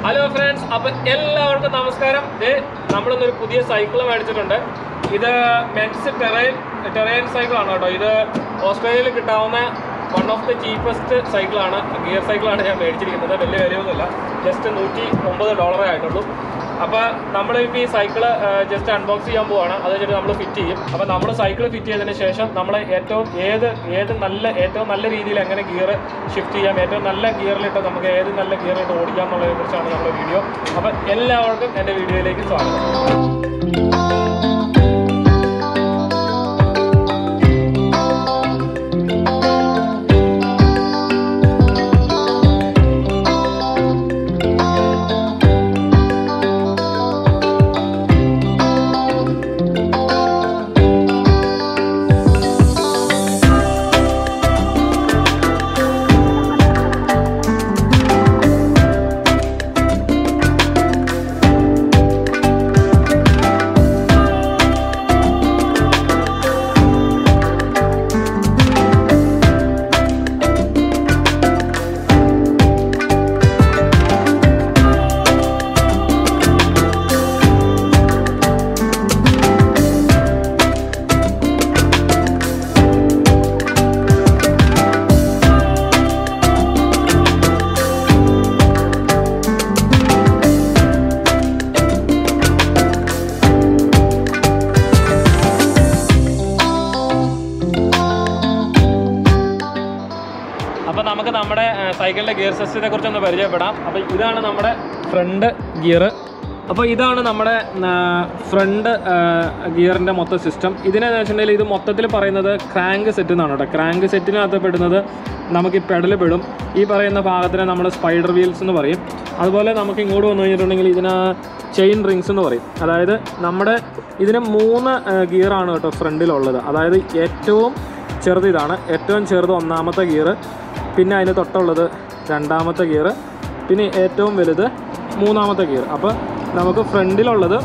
Hello friends, എല്ലാവർക്കും നമസ്കാരം. നമ്മളൊരു പുതിയ സൈക്കിൾ മേടിച്ചിട്ടുണ്ട്. ഇത് മെൻസ് ടെറൈൻ സൈക്കിൾ ആണ് കേട്ടോ. ഇത് ഓസ്ട്രേലിയയിൽ കിട്ടാവുന്ന വൺ ഓഫ് ദി ചീപ്പസ്റ്റ് സൈക്കിളാണ്. ഗിയർ സൈക്കിളാണ് ഞാൻ മേടിച്ചിരിക്കുന്നത്. വലിയ വിലയൊന്നുമില്ല, ജസ്റ്റ് $150 ആയിട്ടുള്ളൂ. അപ്പോൾ നമ്മളിപ്പോൾ ഈ സൈക്കിള് ജസ്റ്റ് അൺബോക്സ് ചെയ്യാൻ പോവാണ്. അത് കഴിഞ്ഞിട്ട് നമ്മൾ ഫിറ്റ് ചെയ്യും. അപ്പോൾ നമ്മൾ സൈക്കിൾ ഫിറ്റ് ചെയ്തതിന് ശേഷം നമ്മൾ ഏറ്റവും നല്ല രീതിയിൽ എങ്ങനെ ഗിയർ ഷിഫ്റ്റ് ചെയ്യാം, ഏറ്റവും നല്ല ഗിയറിലിട്ട് നമുക്ക് ഏത് നല്ല ഗിയറിലിട്ട് ഓടിക്കാം എന്നുള്ളതിനെ കുറിച്ചാണ് നമ്മുടെ വീഡിയോ. അപ്പോൾ എല്ലാവർക്കും എൻ്റെ വീഡിയോയിലേക്ക് സ്വാഗതം. അപ്പോൾ നമുക്ക് നമ്മുടെ സൈക്കിളിൻ്റെ ഗിയർ സിസ്റ്റത്തെ കുറിച്ചൊന്ന് പരിചയപ്പെടാം. അപ്പോൾ ഇതാണ് നമ്മുടെ ഫ്രണ്ട് ഗിയർ. അപ്പോൾ ഇതാണ് നമ്മുടെ ഫ്രണ്ട് ഗിയറിൻ്റെ മൊത്തം സിസ്റ്റം. ഇതിനെന്ന് വെച്ചിട്ടുണ്ടെങ്കിൽ ഇത് മൊത്തത്തിൽ പറയുന്നത് ക്രാങ്ക് സെറ്റ് എന്നാണ് കേട്ടോ. ക്രാങ്ക് സെറ്റിനകത്ത് പെടുന്നത് നമുക്ക് ഈ പെഡൽ പെടും. ഈ പറയുന്ന ഭാഗത്തിന് നമ്മൾ സ്പൈഡർ വീൽസ് എന്ന് പറയും. അതുപോലെ നമുക്ക് ഇങ്ങോട്ട് വന്നു കഴിഞ്ഞിട്ടുണ്ടെങ്കിൽ ഇതിന് ചെയിൻ റിങ്സ് എന്ന് പറയും. അതായത് നമ്മുടെ ഇതിന് 3 ഗിയറാണ് കേട്ടോ ഫ്രണ്ടിലുള്ളത്. അതായത് ഏറ്റവും ചെറുത് ഇതാണ്, ഏറ്റവും ചെറുത് 1ാമത്തെ ഗിയർ, പിന്നെ അതിന് തൊട്ടുള്ളത് 2ാമത്തെ ഗിയർ, പിന്നെ ഏറ്റവും വലുത് 3ാമത്തെ ഗിയർ. അപ്പോൾ നമുക്ക് ഫ്രണ്ടിലുള്ളത്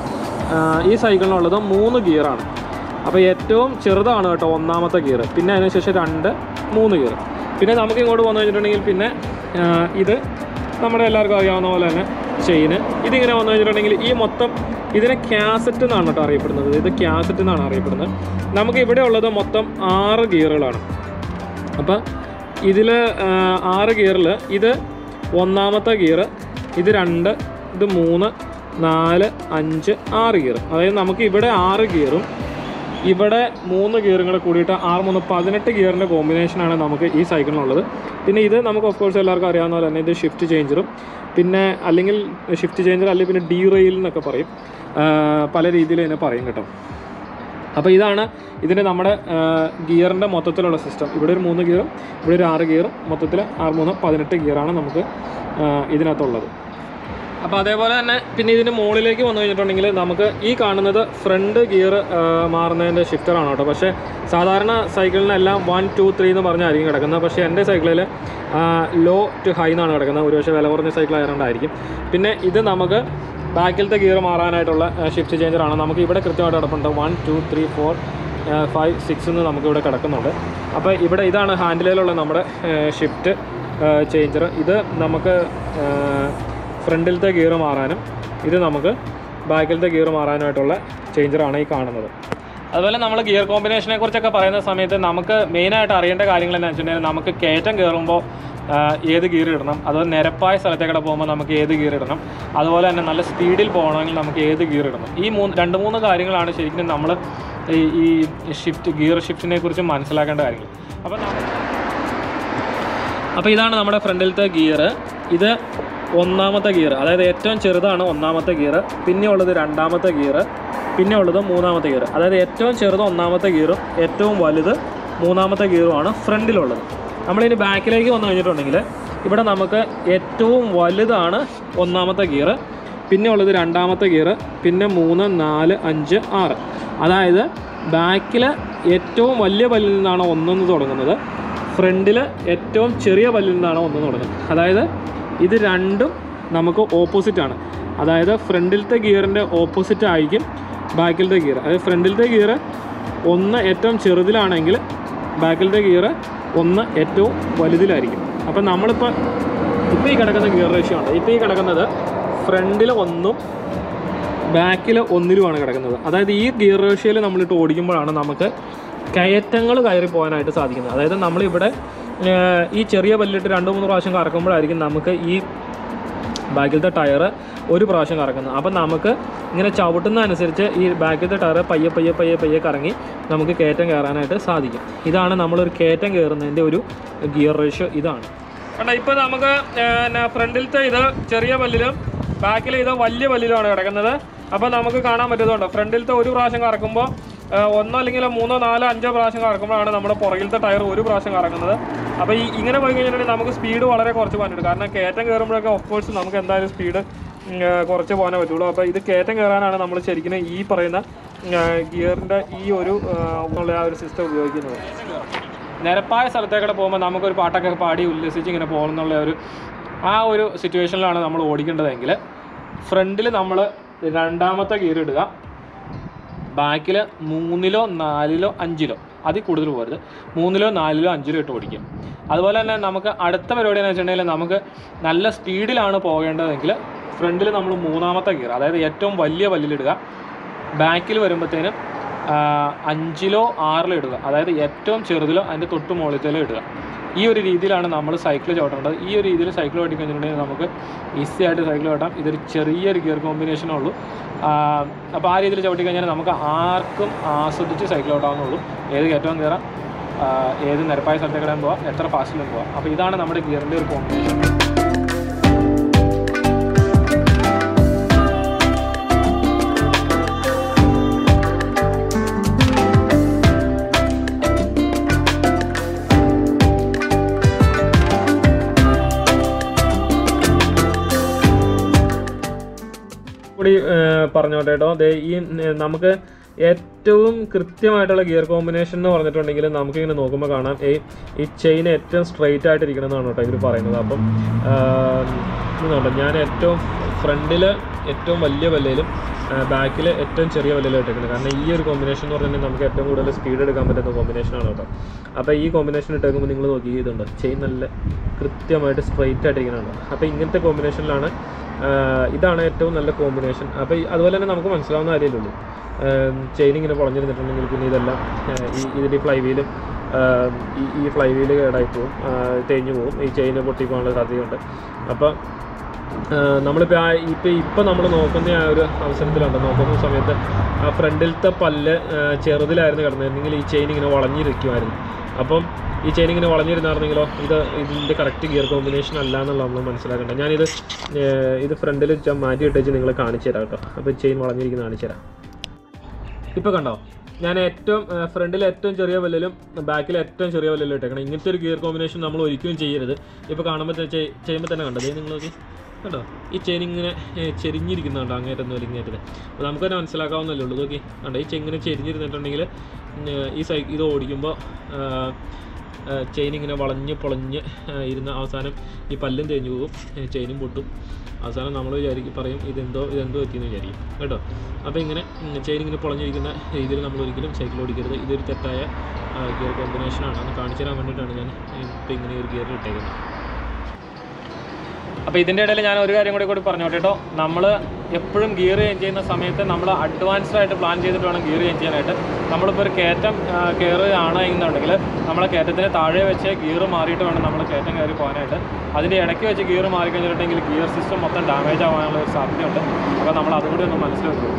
ഈ സൈക്കിളിനുള്ളത് 3 ഗിയറാണ്. അപ്പോൾ ഏറ്റവും ചെറുതാണ് കേട്ടോ 1ാമത്തെ ഗിയർ, പിന്നെ അതിനുശേഷം 2, 3 ഗിയർ. പിന്നെ നമുക്ക് ഇങ്ങോട്ട് വന്നു കഴിഞ്ഞിട്ടുണ്ടെങ്കിൽ പിന്നെ ഇത് നമ്മുടെ എല്ലാവർക്കും അറിയാവുന്ന പോലെ തന്നെ ചെയിന്. ഇതിങ്ങനെ വന്നു കഴിഞ്ഞിട്ടുണ്ടെങ്കിൽ ഈ മൊത്തം ഇതിനെ ക്യാസറ്റ് എന്നാണ് കേട്ടോ അറിയപ്പെടുന്നത്. ഇത് ക്യാസറ്റ് എന്നാണ് അറിയപ്പെടുന്നത്. നമുക്ക് ഇവിടെ ഉള്ളത് മൊത്തം 6 ഗിയറുകളാണ്. അപ്പോൾ ഇതിൽ 6 ഗിയറിൽ ഇത് 1ാമത്തെ ഗിയർ, ഇത് 2, ഇത് 3, 4, 5, 6 ഗിയർ. അതായത് നമുക്ക് ഇവിടെ 6 ഗിയറും ഇവിടെ 3 ഗിയറും കൂടെ കൂടിയിട്ട് 6, 3, 18 ഗിയറിൻ്റെ കോമ്പിനേഷനാണ് നമുക്ക് ഈ സൈക്കിളിനുള്ളത്. പിന്നെ ഇത് നമുക്ക് ഓഫ് കോഴ്സ് എല്ലാവർക്കും അറിയാവുന്ന പോലെ തന്നെ ഇത് ഷിഫ്റ്റ് ചേഞ്ചറും, പിന്നെ അല്ലെങ്കിൽ ഷിഫ്റ്റ് ചേഞ്ചർ അല്ലെങ്കിൽ പിന്നെ ഡി റെയിൽ എന്നൊക്കെ പറയും, പല രീതിയിൽ ഇതിനെ പറയും കേട്ടോ. അപ്പോൾ ഇതാണ് ഇതിൻ്റെ നമ്മുടെ ഗിയറിൻ്റെ മൊത്തത്തിലുള്ള സിസ്റ്റം. ഇവിടെ ഒരു 3 ഗിയറും ഇവിടെ ഒരു 6 ഗിയറും, മൊത്തത്തിൽ 6, 3, 18 ഗിയറാണ് നമുക്ക് ഇതിനകത്തുള്ളത്. അപ്പോൾ അതേപോലെ തന്നെ പിന്നെ ഇതിൻ്റെ മുകളിലേക്ക് വന്നു കഴിഞ്ഞിട്ടുണ്ടെങ്കിൽ നമുക്ക് ഈ കാണുന്നത് ഫ്രണ്ട് ഗിയർ മാറുന്നതിൻ്റെ ഷിഫ്റ്ററാണ് കേട്ടോ. പക്ഷേ സാധാരണ സൈക്കിളിനെല്ലാം 1, 2, 3 എന്ന് പറഞ്ഞായിരിക്കും കിടക്കുന്നത്. പക്ഷേ എൻ്റെ സൈക്കിളിൽ ലോ ടു ഹൈ എന്നാണ് കിടക്കുന്നത്. ഒരുപക്ഷെ വില കുറഞ്ഞ സൈക്കിൾ ആയതുകൊണ്ടായിരിക്കും. പിന്നെ ഇത് നമുക്ക് ബാക്കിലത്തെ ഗിയർ മാറാനായിട്ടുള്ള ഷിഫ്റ്റ് ചേഞ്ചറാണ്. നമുക്ക് ഇവിടെ കൃത്യമായിട്ട് കിടപ്പുണ്ട്. 1, 2, 3, 4, 5, 6 എന്ന് നമുക്കിവിടെ കിടക്കുന്നുണ്ട്. അപ്പോൾ ഇവിടെ ഇതാണ് ഹാൻഡിലിലുള്ള നമ്മുടെ ഷിഫ്റ്റ് ചേഞ്ചർ. ഇത് നമുക്ക് ഫ്രണ്ടിലത്തെ ഗിയർ മാറാനും ഇത് നമുക്ക് ബാക്കിലത്തെ ഗിയർ മാറാനായിട്ടുള്ള ചേഞ്ചറാണ് ഈ കാണുന്നത്. അതുപോലെ നമ്മൾ ഗിയർ കോമ്പിനേഷനെ കുറിച്ചൊക്കെ പറയുന്ന സമയത്ത് നമുക്ക് മെയിനായിട്ട് അറിയേണ്ട കാര്യങ്ങൾ എന്താണെന്ന് വെച്ചിട്ടുണ്ടെങ്കിൽ നമുക്ക് കയറ്റം കയറുമ്പോൾ ഏത് ഗിയർ ഇടണം, അതുപോലെ നിരപ്പായ സ്ഥലത്തേക്കൂടെ പോകുമ്പോൾ നമുക്ക് ഏത് ഗിയർ ഇടണം, അതുപോലെ തന്നെ നല്ല സ്പീഡിൽ പോകണമെങ്കിൽ നമുക്ക് ഏത് ഗിയർ ഇടണം. ഈ 2-3 കാര്യങ്ങളാണ് ശരിക്കും നമ്മൾ ഈ ഗിയർ ഷിഫ്റ്റിനെ കുറിച്ച് മനസ്സിലാക്കേണ്ട കാര്യങ്ങൾ. അപ്പോൾ ഇതാണ് നമ്മുടെ ഫ്രണ്ടിലത്തെ ഗിയർ. ഇത് 1ാമത്തെ ഗിയർ, അതായത് ഏറ്റവും ചെറുതാണ് 1ാമത്തെ ഗിയർ, പിന്നെ ഉള്ളത് 2ാമത്തെ ഗിയർ, പിന്നെ ഉള്ളത് 3ാമത്തെ ഗിയർ. അതായത് ഏറ്റവും ചെറുത് 1ാമത്തെ ഗിയറും ഏറ്റവും വലുത് 3ാമത്തെ ഗിയറുമാണ് ഫ്രണ്ടിലുള്ളത്. നമ്മളിനി ബാക്കിലേക്ക് വന്നു കഴിഞ്ഞിട്ടുണ്ടെങ്കിൽ ഇവിടെ നമുക്ക് ഏറ്റവും വലുതാണ് 1ാമത്തെ ഗിയർ, പിന്നെ ഉള്ളത് 2ാമത്തെ ഗിയർ, പിന്നെ 3, 4, 5, 6. അതായത് ബാക്കിൽ ഏറ്റവും വലിയ പല്ലിൽ നിന്നാണ് 1 തുടങ്ങുന്നത്, ഫ്രണ്ടിൽ ഏറ്റവും ചെറിയ പല്ലിൽ നിന്നാണ് 1 തുടങ്ങുന്നത്. അതായത് ഇത് രണ്ടും നമുക്ക് ഓപ്പോസിറ്റാണ്. അതായത് ഫ്രണ്ടിലത്തെ ഗിയറിൻ്റെ ഓപ്പോസിറ്റ് ആയിരിക്കും ബാക്കിലത്തെ ഗിയർ. അതായത് ഫ്രണ്ടിലത്തെ ഗിയർ 1 ഏറ്റവും ചെറുതിലാണെങ്കിൽ ബാക്കിലത്തെ ഗിയർ 1 ഏറ്റവും വലുതിലായിരിക്കും. അപ്പം നമ്മളിപ്പോൾ ഇപ്പോൾ ഈ കിടക്കുന്ന ഗിയർ റേഷ്യോ ഉണ്ട്. ഇപ്പോൾ ഈ കിടക്കുന്നത് ഫ്രണ്ടിൽ 1 ബാക്കിൽ 1 കിടക്കുന്നത്. അതായത് ഈ ഗിയർ റേഷ്യോയിൽ നമ്മളിട്ട് ഓടിക്കുമ്പോഴാണ് നമുക്ക് കയറ്റങ്ങൾ കയറി പോകാനായിട്ട് സാധിക്കുന്നത്. അതായത് നമ്മളിവിടെ ഈ ചെറിയ പല്ലിട്ട് 2-3 പ്രാവശ്യം കറക്കുമ്പോഴായിരിക്കും നമുക്ക് ഈ ബാക്കിലത്തെ ടയർ ഒരു പ്രാവശ്യം കറക്കുന്നത്. അപ്പം നമുക്ക് ഇങ്ങനെ ചവിട്ടുന്ന അനുസരിച്ച് ഈ ബാക്കിലത്തെ ടയർ പയ്യെ കറങ്ങി നമുക്ക് കയറ്റം കയറാനായിട്ട് സാധിക്കും. ഇതാണ് നമ്മളൊരു കയറ്റം കയറുന്നതിൻ്റെ ഒരു ഗിയർ റേഷ്യോ. ഇതാണ് കണ്ടോ. ഇപ്പോൾ നമുക്ക് ഫ്രണ്ടിലത്തെ ഇത് ചെറിയ പല്ലിലും ബാക്കിൽ ഇത് വലിയ പല്ലിലുമാണ് കിടക്കുന്നത്. അപ്പോൾ നമുക്ക് കാണാൻ പറ്റുന്നുണ്ടോ, ഫ്രണ്ടിലത്തെ ഒരു പ്രാവശ്യം കറക്കുമ്പോൾ 1 അല്ലെങ്കിൽ 3, 4, 5 പ്രാവശ്യം കറക്കുമ്പോഴാണ് നമ്മുടെ പുറകിലത്തെ ടയർ ഒരു പ്രാവശ്യം കറങ്ങുന്നത്. അപ്പോൾ ഇങ്ങനെ പോയി കഴിഞ്ഞിട്ടുണ്ടെങ്കിൽ നമുക്ക് സ്പീഡ് വളരെ കുറച്ച് പോകാനുണ്ട്. കാരണം കയറ്റം കയറുമ്പോഴൊക്കെ ഓഫ്കോഴ്സ് നമുക്ക് എന്തായാലും സ്പീഡ് കുറച്ച് പോകാനേ പറ്റുള്ളൂ. അപ്പോൾ ഇത് കയറ്റം കയറാനാണ് നമ്മൾ ശരിക്കും ഈ പറയുന്ന ഗിയറിൻ്റെ ഈ ഒരു ആ ഒരു സിസ്റ്റം ഉപയോഗിക്കുന്നത്. നിരപ്പായ സ്ഥലത്തേക്കൂടെ പോകുമ്പോൾ നമുക്കൊരു പാട്ടൊക്കെ പാടി ഉല്ലസിച്ച് ഇങ്ങനെ പോകുന്നുള്ള ആ ഒരു സിറ്റുവേഷനിലാണ് നമ്മൾ ഓടിക്കേണ്ടതെങ്കിൽ ഫ്രണ്ടിൽ നമ്മൾ 2ാമത്തെ ഗിയർ ഇടുക, ബാക്കിൽ 3-ലോ 4-ലോ 5-ലോ അതിൽ കൂടുതൽ പോകരുത്, 3-ലോ 4-ലോ 5-ലോ ഇട്ട് ഓടിക്കും. അതുപോലെ തന്നെ നമുക്ക് അടുത്ത പരിപാടി എന്ന് വെച്ചിട്ടുണ്ടെങ്കിൽ നമുക്ക് നല്ല സ്പീഡിലാണ് പോകേണ്ടതെങ്കിൽ ഫ്രണ്ടിൽ നമ്മൾ 3ാമത്തെ ഗിയർ, അതായത് ഏറ്റവും വലിയ പല്ലിലിടുക, ബാക്കിൽ വരുമ്പോഴത്തേനും 5-ലോ 6-ലോ ഇടുക, അതായത് ഏറ്റവും ചെറുതിലോ അതിൻ്റെ തൊട്ട് മുകളിലത്തേലോ ഇടുക. ഈ ഒരു രീതിയിലാണ് നമ്മൾ സൈക്കിൾ ചവിട്ടേണ്ടത്. ഈ ഒരു രീതിയിൽ സൈക്കിൾ ഓടിക്കഴിഞ്ഞിട്ടുണ്ടെങ്കിൽ നമുക്ക് ഈസി ആയിട്ട് സൈക്കിൾ ചവിട്ടാം. ഇതൊരു ചെറിയൊരു ഗിയർ കോമ്പിനേഷനേ ഉള്ളൂ. അപ്പോൾ ആ രീതിയിൽ ചവിട്ടിക്കഴിഞ്ഞാൽ നമുക്ക് ആർക്കും ആസ്വദിച്ച് സൈക്കിൾ ചവിട്ടാവുന്നുള്ളൂ. ഏത് കയറ്റവും കയറാം, ഏത് നിരപ്പായ സ്ഥലത്തേക്കിടാൻ പോവാം, എത്ര ഫാസ്റ്റിലും പോവാം. അപ്പോൾ ഇതാണ് നമ്മുടെ ഗിയറിൻ്റെ ഒരു കോമ്പിനേഷൻ. കൂടി പറഞ്ഞോട്ടെ കേട്ടോ. ഈ നമുക്ക് ഏറ്റവും കൃത്യമായിട്ടുള്ള ഗിയർ കോമ്പിനേഷൻ എന്ന് പറഞ്ഞിട്ടുണ്ടെങ്കിൽ നമുക്കിങ്ങനെ നോക്കുമ്പോൾ കാണാം ഈ ചെയിൻ ഏറ്റവും സ്ട്രെയിറ്റ് ആയിട്ടിരിക്കണം എന്നാണ് കേട്ടോ ഇവർ പറയുന്നത്. അപ്പം ഇതുണ്ടോ, ഞാൻ ഏറ്റവും ഫ്രണ്ടിൽ ഏറ്റവും വലിയ പല്ലിലും ബാക്കിൽ ഏറ്റവും ചെറിയ പല്ലിലും ഇട്ടേക്കുന്നത്. കാരണം ഈ ഒരു കോമ്പിനേഷൻ എന്ന് പറഞ്ഞിട്ടുണ്ടെങ്കിൽ നമുക്ക് ഏറ്റവും കൂടുതൽ സ്പീഡ് എടുക്കാൻ പറ്റുന്ന കോമ്പിനേഷനാണ് കേട്ടോ. അപ്പോൾ ഈ കോമ്പിനേഷൻ ഇട്ടേക്കുമ്പോൾ നിങ്ങൾ നോക്കി, ഇതുണ്ട് ചെയിൻ നല്ല കൃത്യമായിട്ട് സ്ട്രെയിറ്റ് ആയിട്ടിരിക്കുന്നുണ്ടോ. അപ്പോൾ ഇങ്ങനത്തെ കോമ്പിനേഷനിലാണ് ഇതാണ് ഏറ്റവും നല്ല കോമ്പിനേഷൻ. അപ്പോൾ അതുപോലെ തന്നെ നമുക്ക് മനസ്സിലാവുന്ന കാര്യമേ ചെയിൻ ഇങ്ങനെ പൊളഞ്ഞിരുന്നിട്ടുണ്ടെങ്കിൽ പിന്നെ ഇതെല്ലാം ഇതിൻ്റെ ഫ്ലൈ വീലും ഈ ഫ്ലൈ വീല് കേടായി പോവും, തേഞ്ഞു പോവും, ഈ ചെയിന് പൊട്ടിപ്പോകാനുള്ള സാധ്യതയുണ്ട്. അപ്പോൾ നമ്മളിപ്പോൾ നമ്മൾ നോക്കുന്ന ആ ഒരു അവസരത്തിലുണ്ട്, നോക്കുന്ന സമയത്ത് ആ ഫ്രണ്ടിലത്തെ പല്ല് ചെറുതിലായിരുന്നു കിടന്നിരുന്നെങ്കിൽ ഈ ചെയിൻ ഇങ്ങനെ വളഞ്ഞിരിക്കുമായിരുന്നു. അപ്പം ഈ ചെയിൻ ഇങ്ങനെ വളഞ്ഞിരുന്നായിരുന്നെങ്കിലോ ഇതിൻ്റെ കറക്റ്റ് ഗിയർ കോമ്പിനേഷൻ അല്ല എന്നുള്ള നമ്മൾ മനസ്സിലാക്കേണ്ടത്. ഇത് ഫ്രണ്ടിൽ മാറ്റി ഇട്ടേച്ച് നിങ്ങളെ കാണിച്ചു തരാം കേട്ടോ. അപ്പോൾ ചെയിൻ വളഞ്ഞിരിക്കുന്ന കാണിച്ചു തരാം. ഇപ്പോൾ കണ്ടോ, ഞാൻ ഏറ്റവും ഫ്രണ്ടിൽ ഏറ്റവും ചെറിയ പല്ലിലും ബാക്കിൽ ഏറ്റവും ചെറിയ പല്ലിലും ഇട്ടേക്കണം. ഇങ്ങനത്തെ ഒരു ഗിയർ കോമ്പിനേഷൻ നമ്മൾ ഒരിക്കലും ചെയ്യരുത്. ഇപ്പോൾ കാണുമ്പോൾ ചെയ്യുമ്പോൾ തന്നെ കണ്ടത് നിങ്ങൾ നോക്കി കണ്ടോ, ഈ ചെയിൻ ഇങ്ങനെ ചെരിഞ്ഞിരിക്കുന്നുണ്ടോ അങ്ങേറ്റൊന്നും ഇങ്ങേറ്റത്. അപ്പോൾ നമുക്ക് തന്നെ മനസ്സിലാക്കാവുന്നല്ലേ ഉള്ളൂ. നോക്കി കണ്ടോ, ഈ ചെയിൻ ഇങ്ങനെ ചെരിഞ്ഞിരുന്നിട്ടുണ്ടെങ്കിൽ ഇത് ഓടിക്കുമ്പോൾ ചെയിൻ ഇങ്ങനെ വളഞ്ഞ് പൊളഞ്ഞ് ഇരുന്ന അവസാനം ഈ പല്ലും തേഞ്ഞു പോകും, ചെയിനും പൊട്ടും. അവസാനം നമ്മൾ പറയും ഇതെന്തോ പറ്റിയെന്ന് വിചാരിക്കും കേട്ടോ. അപ്പോൾ ഇങ്ങനെ ചെയിൻ ഇങ്ങനെ പൊളഞ്ഞിരിക്കുന്ന രീതിയിൽ നമ്മൾ ഒരിക്കലും സൈക്കിൾ ഓടിക്കരുത്. ഇതൊരു തെറ്റായ ഗിയർ കോമ്പിനേഷനാണ്. അത് കാണിച്ചു തരാൻ വേണ്ടിയിട്ടാണ് ഞാൻ ഇപ്പോൾ ഇങ്ങനെ ഒരു ഗിയർ ഇട്ടേക്കുന്നത്. അപ്പോൾ ഇതിൻ്റെ ഇടയിൽ ഞാൻ ഒരു കാര്യം കൂടി പറഞ്ഞോട്ടെ കേട്ടോ. നമ്മൾ എപ്പോഴും ഗിയർ ചേഞ്ച് ചെയ്യുന്ന സമയത്ത് നമ്മൾ അഡ്വാൻസ്ഡ് ആയിട്ട് പ്ലാൻ ചെയ്തിട്ട് വേണം ഗിയർ ചേഞ്ച് ചെയ്യാനായിട്ട്. നമ്മളിപ്പോൾ ഒരു കയറ്റം കയറുകയാണ് എന്നുണ്ടെങ്കിൽ നമ്മളെ കയറ്റത്തിന് താഴെ വെച്ച് ഗിയർ മാറിയിട്ട് വേണം നമ്മൾ കയറ്റം കയറി പോകാനായിട്ട്. അതിൻ്റെ ഇടയ്ക്ക് വെച്ച് ഗിയർ മാറിക്കഴിഞ്ഞിട്ടുണ്ടെങ്കിൽ ഗിയർ സിസ്റ്റം മൊത്തം ഡാമേജ് ആവാനുള്ള ഒരു സാധ്യതയുണ്ട്. അപ്പോൾ നമ്മൾ അതുകൂടി ഒന്ന് മനസ്സിലാക്കുക.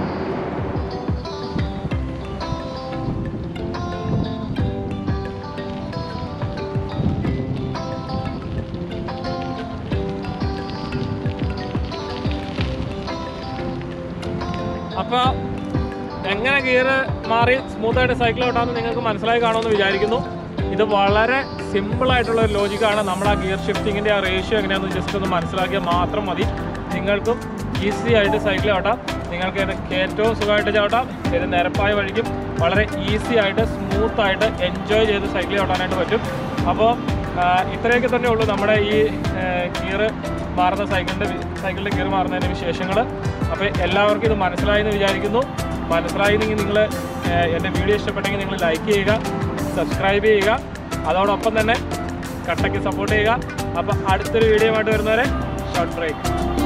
അപ്പോൾ എങ്ങനെ ഗിയർ മാറി സ്മൂത്തായിട്ട് സൈക്കിൾ ഓട്ടാമെന്ന് നിങ്ങൾക്ക് മനസ്സിലായി കാണുമെന്ന് വിചാരിക്കുന്നു. ഇത് വളരെ സിമ്പിളായിട്ടുള്ള ഒരു ലോജിക്കാണ്. നമ്മൾ ആ ഗിയർ ഷിഫ്റ്റിങ്ങിൻ്റെ ആ റേഷ്യോ എങ്ങനെയാണെന്ന് ജസ്റ്റ് ഒന്ന് മനസ്സിലാക്കിയാൽ മാത്രം മതി. നിങ്ങൾക്കും ഈസി ആയിട്ട് സൈക്കിൾ ചവിട്ടാം. നിങ്ങൾക്ക് ഇത് ഏറ്റവും സുഖമായിട്ട് ചവിട്ടാം. ഇത് നിരപ്പായ വഴിക്കും വളരെ ഈസി ആയിട്ട് സ്മൂത്തായിട്ട് എൻജോയ് ചെയ്ത് സൈക്കിൾ ചവിട്ടാനായിട്ട് പറ്റും. അപ്പോൾ ഇത്രയൊക്കെ തന്നെ ഉള്ളൂ നമ്മുടെ ഈ ഗിയർ മാറുന്ന സൈക്കിളിൻ്റെ ഗിയർ മാറുന്നതിൻ്റെ വിശേഷങ്ങൾ. അപ്പോൾ എല്ലാവർക്കും ഇത് മനസ്സിലായെന്ന് വിചാരിക്കുന്നു. മനസ്സിലായെങ്കിൽ നിങ്ങൾ എൻ്റെ വീഡിയോ ഇഷ്ടപ്പെട്ടെങ്കിൽ നിങ്ങൾ ലൈക്ക് ചെയ്യുക, സബ്സ്ക്രൈബ് ചെയ്യുക, അതോടൊപ്പം തന്നെ കട്ടയ്ക്ക് സപ്പോർട്ട് ചെയ്യുക. അപ്പോൾ അടുത്തൊരു വീഡിയോ ആയിട്ട് വരുന്നവരെ ഷോർട്ട് ബ്രേക്ക്.